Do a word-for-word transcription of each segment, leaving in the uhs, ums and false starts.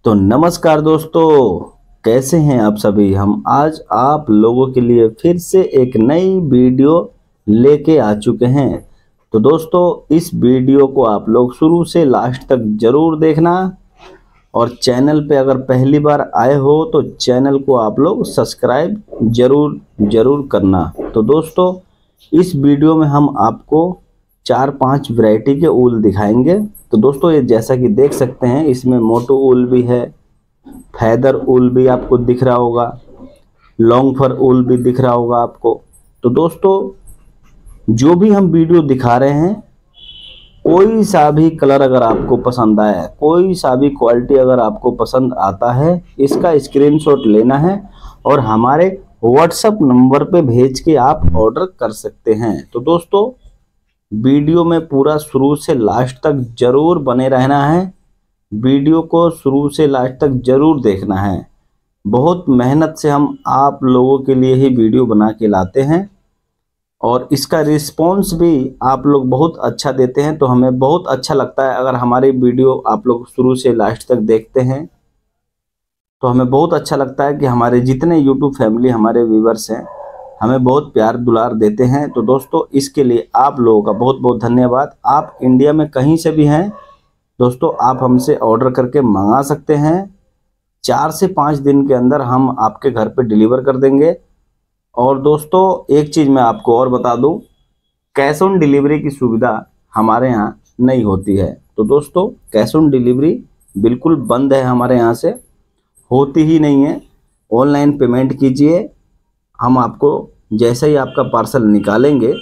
तो नमस्कार दोस्तों, कैसे हैं आप सभी। हम आज आप लोगों के लिए फिर से एक नई वीडियो लेके आ चुके हैं। तो दोस्तों, इस वीडियो को आप लोग शुरू से लास्ट तक ज़रूर देखना और चैनल पे अगर पहली बार आए हो तो चैनल को आप लोग सब्सक्राइब ज़रूर ज़रूर करना। तो दोस्तों, इस वीडियो में हम आपको चार पांच वैरायटी के ऊल दिखाएंगे। तो दोस्तों, ये जैसा कि देख सकते हैं, इसमें मोटो ऊल भी है, फैदर ऊल भी आपको दिख रहा होगा, लॉन्ग फर ऊल भी दिख रहा होगा आपको। तो दोस्तों, जो भी हम वीडियो दिखा रहे हैं, कोई सा भी कलर अगर आपको पसंद आया है, कोई सा भी क्वालिटी अगर आपको पसंद आता है, इसका स्क्रीनशॉट लेना है और हमारे व्हाट्सएप नंबर पे भेज के आप ऑर्डर कर सकते हैं। तो दोस्तों, वीडियो में पूरा शुरू से लास्ट तक ज़रूर बने रहना है। वीडियो को शुरू से लास्ट तक ज़रूर देखना है। बहुत मेहनत से हम आप लोगों के लिए ही वीडियो बना के लाते हैं और इसका रिस्पॉन्स भी आप लोग बहुत अच्छा देते हैं। तो हमें बहुत अच्छा लगता है अगर हमारी वीडियो आप लोग शुरू से लास्ट तक देखते हैं। तो हमें बहुत अच्छा लगता है कि हमारे जितने यूट्यूब फैमिली हमारे व्यूवर्स हैं हमें बहुत प्यार दुलार देते हैं। तो दोस्तों, इसके लिए आप लोगों का बहुत बहुत धन्यवाद। आप इंडिया में कहीं से भी हैं दोस्तों, आप हमसे ऑर्डर करके मंगा सकते हैं। चार से पाँच दिन के अंदर हम आपके घर पे डिलीवर कर देंगे। और दोस्तों, एक चीज़ मैं आपको और बता दूं, कैश ऑन डिलीवरी की सुविधा हमारे यहाँ नहीं होती है। तो दोस्तों, कैश ऑन डिलीवरी बिल्कुल बंद है, हमारे यहाँ से होती ही नहीं है। ऑनलाइन पेमेंट कीजिए, हम आपको जैसे ही आपका पार्सल निकालेंगे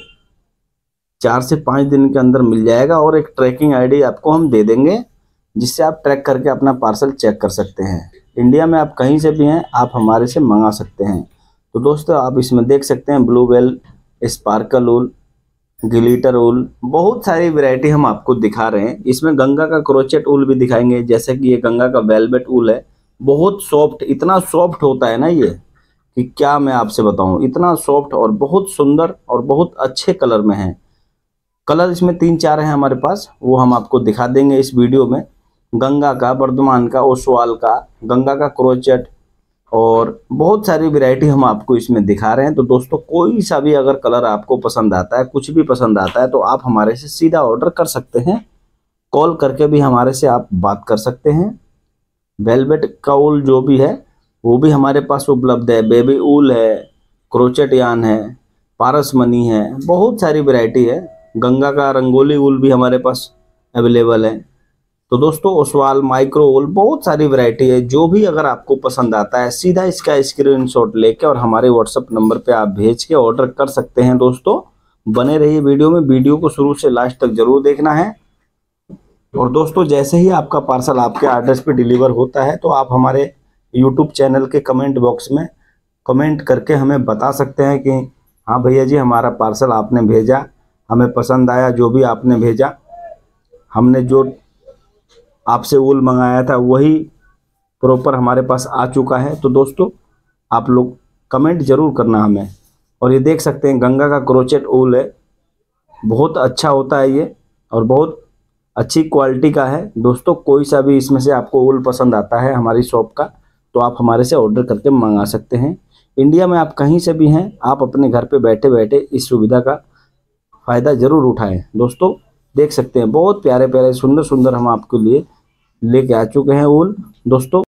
चार से पाँच दिन के अंदर मिल जाएगा और एक ट्रैकिंग आईडी आपको हम दे देंगे, जिससे आप ट्रैक करके अपना पार्सल चेक कर सकते हैं। इंडिया में आप कहीं से भी हैं, आप हमारे से मंगा सकते हैं। तो दोस्तों, आप इसमें देख सकते हैं blue well, sparkle wool, glitter wool, बहुत सारी वैरायटी हम आपको दिखा रहे हैं। इसमें गंगा का क्रोचेट ऊल भी दिखाएंगे, जैसे कि ये गंगा का वेलवेट ऊल है। बहुत सॉफ्ट, इतना सॉफ्ट होता है ना ये कि क्या मैं आपसे बताऊं, इतना सॉफ्ट और बहुत सुंदर और बहुत अच्छे कलर में है। कलर इसमें तीन चार हैं हमारे पास, वो हम आपको दिखा देंगे इस वीडियो में। गंगा का, वर्धमान का, ओसवाल का, गंगा का क्रोचेट और बहुत सारी वैरायटी हम आपको इसमें दिखा रहे हैं। तो दोस्तों, कोई सा भी अगर कलर आपको पसंद आता है, कुछ भी पसंद आता है, तो आप हमारे से सीधा ऑर्डर कर सकते हैं। कॉल करके भी हमारे से आप बात कर सकते हैं। वेलवेट का ऊल जो भी है वो भी हमारे पास उपलब्ध है। बेबी ऊल है, क्रोचेट यान है, पारस मनी है, बहुत सारी वैरायटी है। गंगा का रंगोली ऊल भी हमारे पास अवेलेबल है। तो दोस्तों, ओसवाल, माइक्रो ऊल, बहुत सारी वैरायटी है। जो भी अगर आपको पसंद आता है, सीधा इसका स्क्रीनशॉट लेके और हमारे व्हाट्सएप नंबर पे आप भेज के ऑर्डर कर सकते हैं। दोस्तों, बने रहिए वीडियो में, वीडियो को शुरू से लास्ट तक जरूर देखना है। और दोस्तों, जैसे ही आपका पार्सल आपके एड्रेस पे डिलीवर होता है, तो आप हमारे यूट्यूब चैनल के कमेंट बॉक्स में कमेंट करके हमें बता सकते हैं कि हाँ भैया जी, हमारा पार्सल आपने भेजा, हमें पसंद आया। जो भी आपने भेजा, हमने जो आपसे ऊल मंगाया था वही प्रॉपर हमारे पास आ चुका है। तो दोस्तों, आप लोग कमेंट ज़रूर करना हमें। और ये देख सकते हैं, गंगा का क्रोचेट ऊल है, बहुत अच्छा होता है ये और बहुत अच्छी क्वालिटी का है। दोस्तों, कोई सा भी इसमें से आपको ऊल पसंद आता है हमारी शॉप का, तो आप हमारे से ऑर्डर करके मंगा सकते हैं। इंडिया में आप कहीं से भी हैं, आप अपने घर पे बैठे बैठे इस सुविधा का फ़ायदा ज़रूर उठाएं। दोस्तों, देख सकते हैं बहुत प्यारे प्यारे सुंदर सुंदर हम आपके लिए लेके आ चुके हैं ऊल। दोस्तों